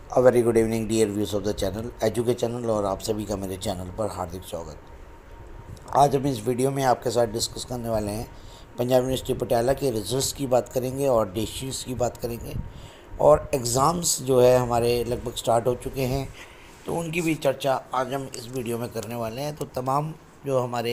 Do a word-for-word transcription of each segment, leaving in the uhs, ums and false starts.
A very good evening dear views of the channel एजुके channel और आप सभी का मेरे चैनल पर हार्दिक स्वागत। आज हम इस वीडियो में आपके साथ डिस्कस करने वाले हैं पंजाब यूनिवर्सिटी पटियाला के रिजल्ट्स की बात करेंगे और डेट शीट्स की बात करेंगे और एग्ज़ाम्स जो है हमारे लगभग स्टार्ट हो चुके हैं तो उनकी भी चर्चा आज हम इस वीडियो में करने वाले हैं। तो तमाम जो हमारे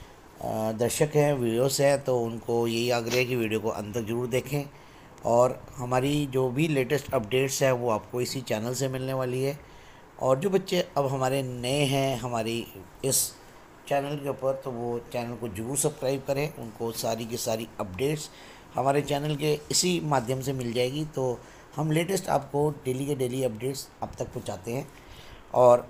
अ, दर्शक हैं व्यूअर्स हैं तो उनको यही आग्रह है कि वीडियो को अंत तक ज़रूर देखें और हमारी जो भी लेटेस्ट अपडेट्स हैं वो आपको इसी चैनल से मिलने वाली है। और जो बच्चे अब हमारे नए हैं हमारी इस चैनल के ऊपर तो वो चैनल को ज़रूर सब्सक्राइब करें, उनको सारी की सारी अपडेट्स हमारे चैनल के इसी माध्यम से मिल जाएगी। तो हम लेटेस्ट आपको डेली के डेली अपडेट्स अब तक पहुंचाते हैं और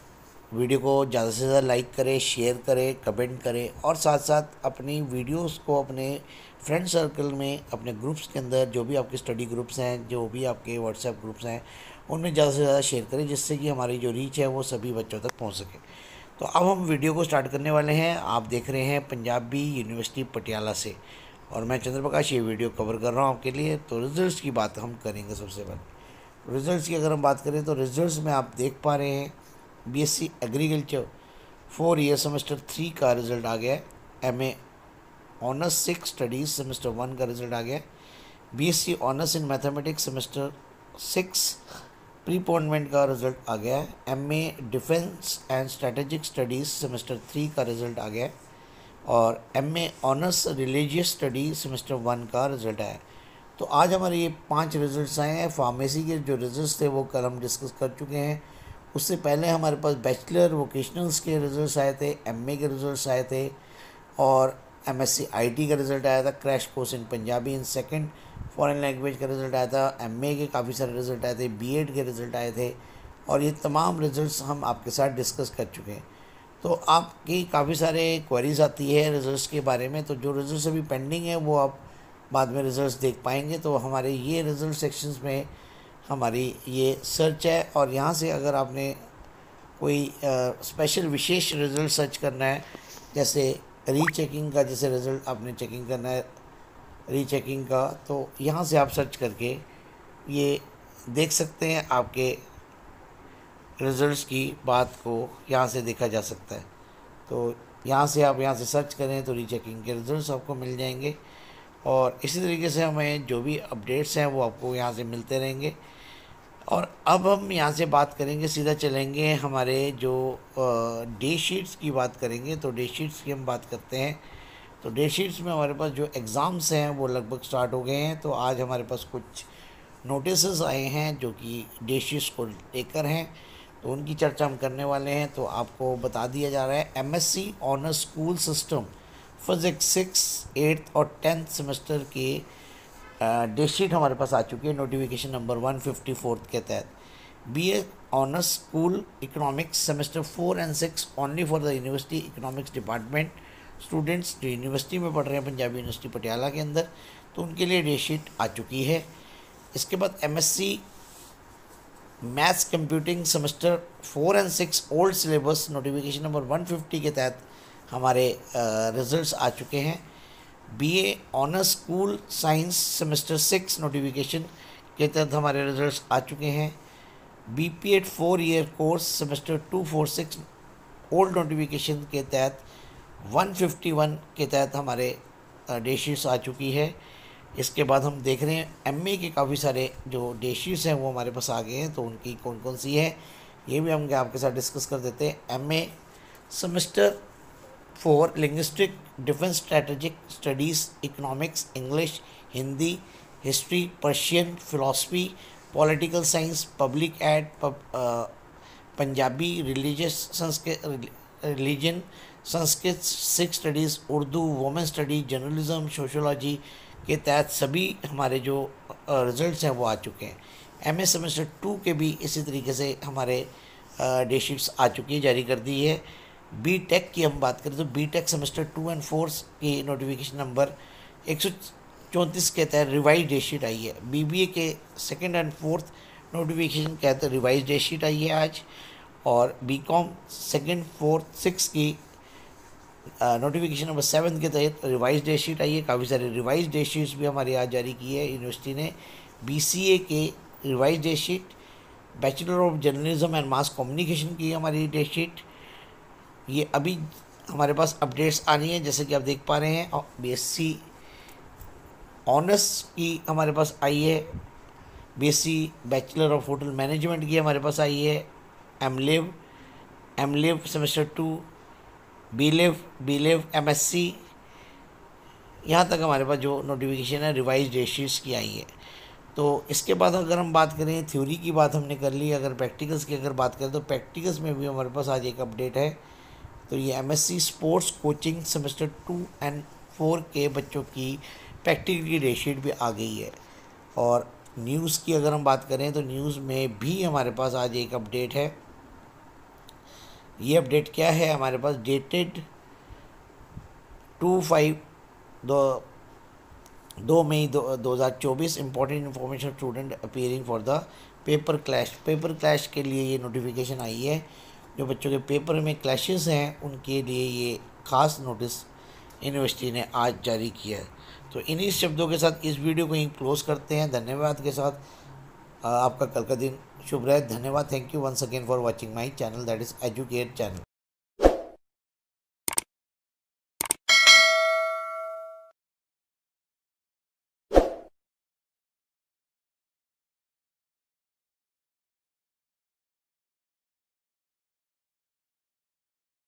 वीडियो को ज़्यादा से ज़्यादा लाइक करें, शेयर करें, कमेंट करें और साथ साथ अपनी वीडियोस को अपने फ्रेंड सर्कल में, अपने ग्रुप्स के अंदर जो भी आपके स्टडी ग्रुप्स हैं, जो भी आपके व्हाट्सएप ग्रुप्स हैं, उनमें ज़्यादा से ज़्यादा शेयर करें जिससे कि हमारी जो रीच है वो सभी बच्चों तक पहुंच सके। तो अब हम वीडियो को स्टार्ट करने वाले हैं। आप देख रहे हैं पंजाबी यूनिवर्सिटी पटियाला से और मैं चंद्र प्रकाश ये वीडियो कवर कर रहा हूँ आपके लिए। तो रिज़ल्ट्स की बात हम करेंगे। सबसे पहले रिज़ल्ट्स की अगर हम बात करें तो रिज़ल्ट्स में आप देख पा रहे हैं BSc agriculture four year semester three का रिज़ल्ट आ गया है। MA honours Sikh studies semester one का रिज़ल्ट आ गया है। BSc honours in mathematics semester six pre appointment का रिज़ल्ट आ गया है। MA defence and strategic studies semester three का रिज़ल्ट आ गया है और MA honours religious studies semester one का रिज़ल्ट आया है। तो आज हमारे ये पांच रिज़ल्ट्स आए हैं। फार्मेसी के जो रिज़ल्ट्स थे वो कल हम डिस्कस कर चुके हैं। उससे पहले हमारे पास बैचलर वोकेशनल्स के रिज़ल्ट्स आए थे, एमए के रिज़ल्ट्स आए थे और एमएससी आईटी का रिज़ल्ट आया था। Crash course in Punjabi in second foreign language का रिज़ल्ट आया था। एमए के काफ़ी सारे रिज़ल्ट आए थे, बीएड के रिज़ल्ट आए थे और ये तमाम रिज़ल्ट्स हम आपके साथ डिस्कस कर चुके हैं। तो आपकी काफ़ी सारे क्वेरीज आती है रिज़ल्ट्स के बारे में, तो जो रिज़ल्ट्स अभी पेंडिंग है वो आप बाद में रिज़ल्ट्स देख पाएंगे। तो हमारे ये रिज़ल्ट सेक्शंस में हमारी ये सर्च है और यहाँ से अगर आपने कोई स्पेशल विशेष रिज़ल्ट सर्च करना है, जैसे रीचेकिंग का, जैसे रिज़ल्ट आपने चेकिंग करना है रीचेकिंग का, तो यहाँ से आप सर्च करके ये देख सकते हैं। आपके रिज़ल्ट्स की बात को यहाँ से देखा जा सकता है। तो यहाँ से आप यहाँ से सर्च करें तो रीचेकिंग के रिज़ल्ट्स आपको मिल जाएंगे और इसी तरीके से हमें जो भी अपडेट्स हैं वो आपको यहाँ से मिलते रहेंगे। और अब हम यहाँ से बात करेंगे, सीधा चलेंगे हमारे जो डे शीट्स की बात करेंगे। तो डे शीट्स की हम बात करते हैं। तो डे शीट्स में हमारे पास जो एग्ज़ाम्स हैं वो लगभग स्टार्ट हो गए हैं। तो आज हमारे पास कुछ नोटिस आए हैं जो कि डे शीट्स को लेकर हैं, तो उनकी चर्चा हम करने वाले हैं। तो आपको बता दिया जा रहा है MSc honours school system physics six eighth और टेंथ सेमेस्टर के डे शीट हमारे पास आ चुकी है notification number one fifty fourth के तहत। BA honours school economics semester four and six only for the university economics department students जो यूनिवर्सिटी में पढ़ रहे हैं पंजाबी यूनिवर्सिटी पटियाला के अंदर, तो उनके लिए डे शीट आ चुकी है। इसके बाद MSc maths computing semester four and six old syllabus notification number one fifty के तहत हमारे रिजल्ट्स आ चुके हैं। BA honours school science semester six notification के तहत हमारे रिजल्ट्स आ चुके हैं। BPEd four year course semester two four six old notification के तहत वन फिफ्टी वन के तहत हमारे डे शीट्स आ चुकी है। इसके बाद हम देख रहे हैं एमए के काफ़ी सारे जो डे शीट्स हैं वो हमारे पास आ गए हैं, तो उनकी कौन कौन सी है ये भी हम आपके साथ डिस्कस कर देते हैं। MA semester four linguistic defence strategic studies economics English Hindi history Persian philosophy political science public ad pub, Punjabi religious Sanskrit religion Sanskrit Sikh studies Urdu women study journalism sociology के तहत सभी हमारे जो रिज़ल्ट्स हैं वो आ चुके हैं। एमए सेमेस्टर टू के भी इसी तरीके से हमारे डे शीट्स आ चुकी है, जारी कर दी है। बी टेक की हम बात करें तो B tech semester two and four की नोटिफिकेशन नंबर एक सौ चौंतीस के तहत रिवाइज डे शीट आई है। बीबीए के सेकेंड एंड फोर्थ नोटिफिकेशन के तहत रिवाइज डे शीट आई है आज। और बीकॉम सेकेंड फोर्थ सिक्स की नोटिफिकेशन नंबर सेवन के तहत रिवाइज डे शीट आई है। काफ़ी सारे रिवाइज डे शीट्स भी हमारे आज जारी की है यूनिवर्सिटी ने। बीसीए के revise date sheet, bachelor of journalism and mass communication की हमारी डेट शीट, ये अभी हमारे पास अपडेट्स आ रही हैं। जैसे कि आप देख पा रहे हैं बीएससी ऑनर्स की हमारे पास आई है, BSc bachelor of hotel management की हमारे पास आई है, MLib MLib semester two, BLib BLib MSc, यहाँ तक हमारे पास जो नोटिफिकेशन है रिवाइज डेट शीट्स की आई है। तो इसके बाद अगर हम बात करें, थ्योरी की बात हमने कर ली, अगर प्रैक्टिकल्स की अगर बात करें तो प्रैक्टिकल्स में भी हमारे पास आज एक अपडेट है। तो ये MSc sports coaching semester two and four के बच्चों की प्रैक्टिकल की डेट शीट भी आ गई है। और न्यूज़ की अगर हम बात करें तो न्यूज़ में भी हमारे पास आज एक अपडेट है। ये अपडेट क्या है, हमारे पास डेटेड टू फाइव दो दो मई दो दो हज़ार चौबीस important information student appearing for the paper clash. Paper clash के लिए ये नोटिफिकेशन आई है। जो बच्चों के पेपर में क्लैशेस हैं उनके लिए ये ख़ास नोटिस यूनिवर्सिटी ने आज जारी किया है। तो इन्हीं शब्दों के साथ इस वीडियो को यहीं क्लोज़ करते हैं। धन्यवाद के साथ आपका कल का दिन शुभ रहे। धन्यवाद। Thank you once again for watching my channel, that is educate channel.